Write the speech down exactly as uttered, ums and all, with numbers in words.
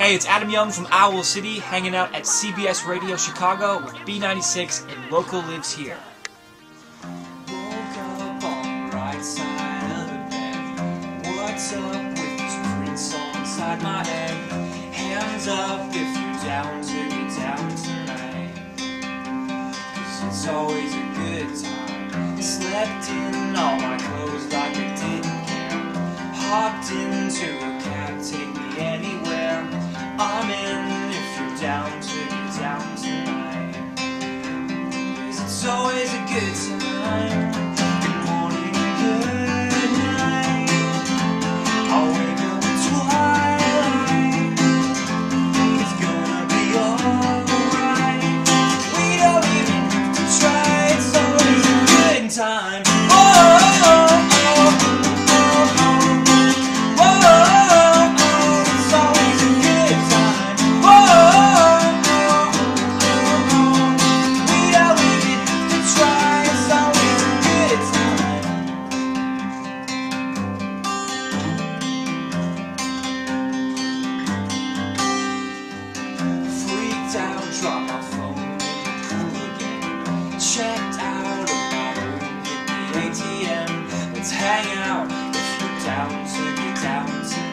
Hey, it's Adam Young from Owl City, hanging out at C B S Radio Chicago with B ninety-six and Loco Lives Here. Woke up on the right side of the bed. What's up with this Prince song inside my head? Hands up if you're down to get down tonight, 'cause it's always a good time. Slept in all my clothes like I didn't care. Hopped into a cab, take me anywhere. I'm in if you're down to get down tonight, 'cause it's always a good time. Good morning, good night. I'll wake up at twilight. It's gonna be alright. We don't even have to try. It's always a good time. Oh, oh, oh, oh, oh, oh, oh. It's always a good time. Oh, oh, oh, oh. We don't even have to try. It's always a good time. Freaked out, dropped my phone in the pool again. Checked out of my room, hit the A T M. Let's hang out if you're down to get down tonight.